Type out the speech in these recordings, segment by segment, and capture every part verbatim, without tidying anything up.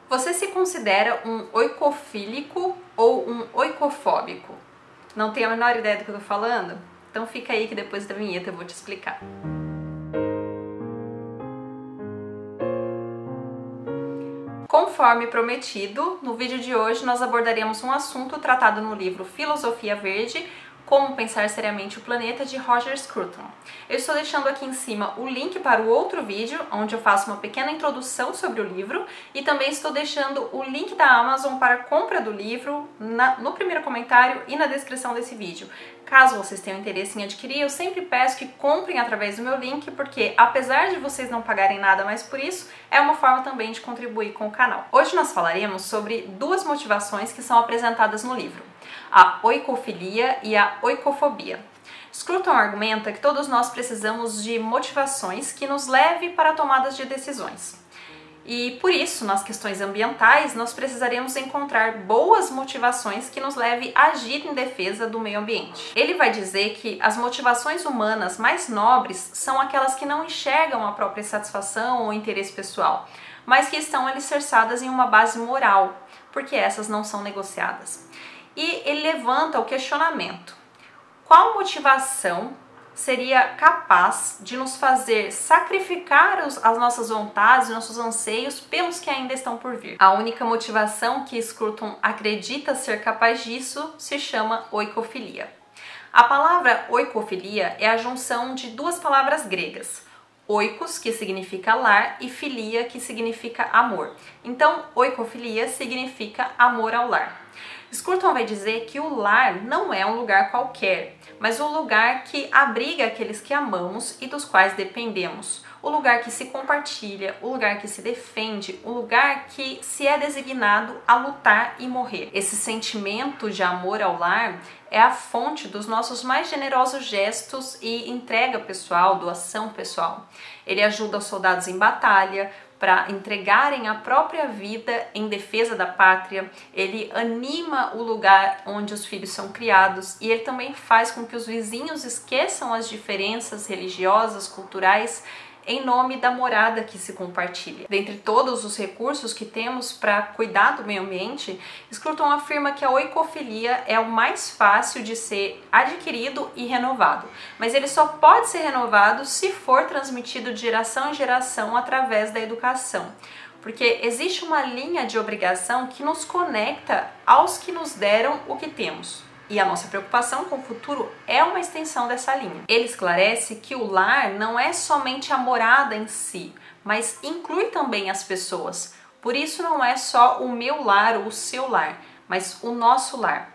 Você se considera um oicofílico ou um oicofóbico? Não tenho a menor ideia do que eu tô falando? Então fica aí que depois da vinheta eu vou te explicar. Conforme prometido, no vídeo de hoje nós abordaremos um assunto tratado no livro Filosofia Verde, Como Pensar Seriamente o Planeta, de Roger Scruton. Eu estou deixando aqui em cima o link para o outro vídeo, onde eu faço uma pequena introdução sobre o livro, e também estou deixando o link da Amazon para a compra do livro na, no primeiro comentário e na descrição desse vídeo. Caso vocês tenham interesse em adquirir, eu sempre peço que comprem através do meu link, porque apesar de vocês não pagarem nada mais por isso, é uma forma também de contribuir com o canal. Hoje nós falaremos sobre duas motivações que são apresentadas no livro: a oicofilia e a oicofobia. Scruton argumenta que todos nós precisamos de motivações que nos levem para tomadas de decisões. E por isso, nas questões ambientais, nós precisaremos encontrar boas motivações que nos levem a agir em defesa do meio ambiente. Ele vai dizer que as motivações humanas mais nobres são aquelas que não enxergam a própria satisfação ou interesse pessoal, mas que estão alicerçadas em uma base moral, porque essas não são negociadas. E ele levanta o questionamento: qual motivação seria capaz de nos fazer sacrificar os, as nossas vontades, nossos anseios pelos que ainda estão por vir? A única motivação que Scruton acredita ser capaz disso se chama oicofilia. A palavra oicofilia é a junção de duas palavras gregas: oikos, que significa lar, e filia, que significa amor. Então, oicofilia significa amor ao lar. Scruton vai dizer que o lar não é um lugar qualquer, mas um lugar que abriga aqueles que amamos e dos quais dependemos, o lugar que se compartilha, o lugar que se defende, o lugar que se é designado a lutar e morrer. Esse sentimento de amor ao lar é a fonte dos nossos mais generosos gestos e entrega pessoal, doação pessoal. Ele ajuda os soldados em batalha para entregarem a própria vida em defesa da pátria. Ele anima o lugar onde os filhos são criados e ele também faz com que os vizinhos esqueçam as diferenças religiosas, culturais, em nome da morada que se compartilha. Dentre todos os recursos que temos para cuidar do meio ambiente, Scruton afirma que a oicofilia é o mais fácil de ser adquirido e renovado, mas ele só pode ser renovado se for transmitido de geração em geração através da educação, porque existe uma linha de obrigação que nos conecta aos que nos deram o que temos. E a nossa preocupação com o futuro é uma extensão dessa linha. Ele esclarece que o lar não é somente a morada em si, mas inclui também as pessoas. Por isso não é só o meu lar ou o seu lar, mas o nosso lar.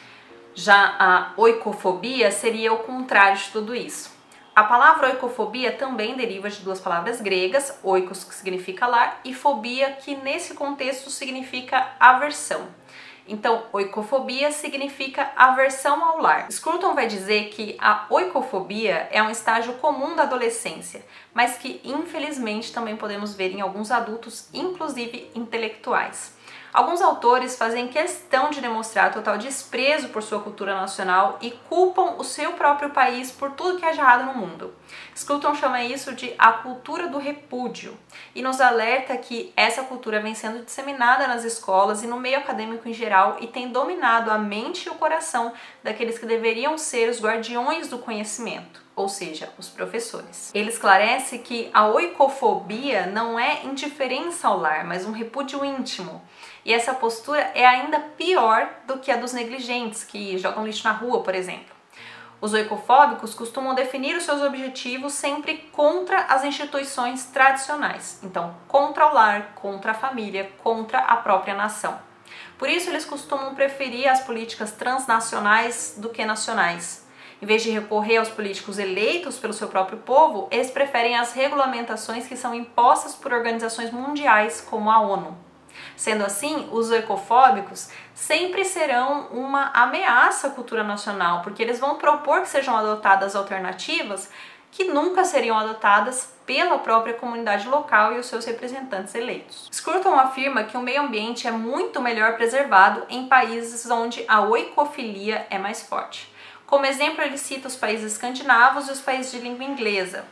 Já a oicofobia seria o contrário de tudo isso. A palavra oicofobia também deriva de duas palavras gregas, oikos, que significa lar, e fobia, que nesse contexto significa aversão. Então, oicofobia significa aversão ao lar. Scruton vai dizer que a oicofobia é um estágio comum da adolescência, mas que infelizmente também podemos ver em alguns adultos, inclusive intelectuais. Alguns autores fazem questão de demonstrar total desprezo por sua cultura nacional e culpam o seu próprio país por tudo que é de errado no mundo. Scruton chama isso de a cultura do repúdio e nos alerta que essa cultura vem sendo disseminada nas escolas e no meio acadêmico em geral e tem dominado a mente e o coração daqueles que deveriam ser os guardiões do conhecimento, ou seja, os professores. Ele esclarece que a oicofobia não é indiferença ao lar, mas um repúdio íntimo. E essa postura é ainda pior do que a dos negligentes, que jogam lixo na rua, por exemplo. Os oicofóbicos costumam definir os seus objetivos sempre contra as instituições tradicionais. Então, contra o lar, contra a família, contra a própria nação. Por isso, eles costumam preferir as políticas transnacionais do que nacionais. Em vez de recorrer aos políticos eleitos pelo seu próprio povo, eles preferem as regulamentações que são impostas por organizações mundiais como a ONU. Sendo assim, os oicofóbicos sempre serão uma ameaça à cultura nacional, porque eles vão propor que sejam adotadas alternativas que nunca seriam adotadas pela própria comunidade local e os seus representantes eleitos. Scruton afirma que o meio ambiente é muito melhor preservado em países onde a oicofilia é mais forte. Como exemplo, ele cita os países escandinavos e os países de língua inglesa.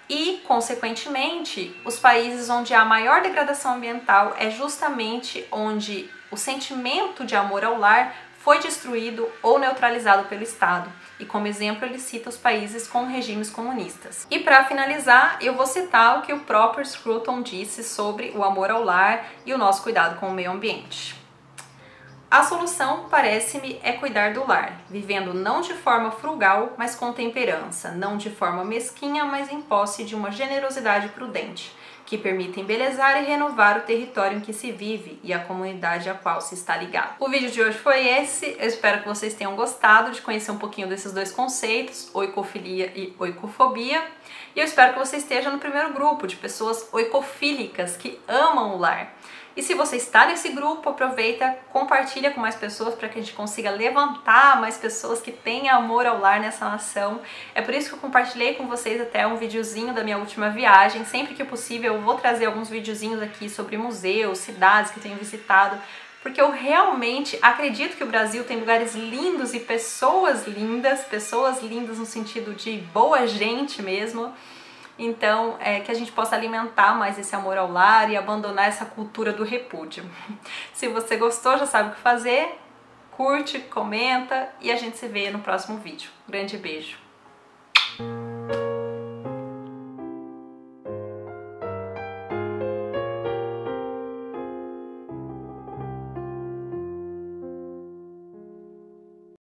E, consequentemente, os países onde há maior degradação ambiental é justamente onde o sentimento de amor ao lar foi destruído ou neutralizado pelo Estado. E como exemplo ele cita os países com regimes comunistas. E para finalizar, eu vou citar o que o próprio Scruton disse sobre o amor ao lar e o nosso cuidado com o meio ambiente. A solução, parece-me, é cuidar do lar, vivendo não de forma frugal, mas com temperança, não de forma mesquinha, mas em posse de uma generosidade prudente, que permita embelezar e renovar o território em que se vive e a comunidade a qual se está ligado. O vídeo de hoje foi esse, eu espero que vocês tenham gostado de conhecer um pouquinho desses dois conceitos, oikofilia e oikofobia, e eu espero que você esteja no primeiro grupo de pessoas oikofílicas que amam o lar. E se você está nesse grupo, aproveita, compartilha com mais pessoas para que a gente consiga levantar mais pessoas que têm amor ao lar nessa nação. É por isso que eu compartilhei com vocês até um videozinho da minha última viagem. Sempre que possível eu vou trazer alguns videozinhos aqui sobre museus, cidades que eu tenho visitado, porque eu realmente acredito que o Brasil tem lugares lindos e pessoas lindas, pessoas lindas no sentido de boa gente mesmo. Então, é, que a gente possa alimentar mais esse amor ao lar e abandonar essa cultura do repúdio. Se você gostou, já sabe o que fazer, curte, comenta e a gente se vê no próximo vídeo. Grande beijo!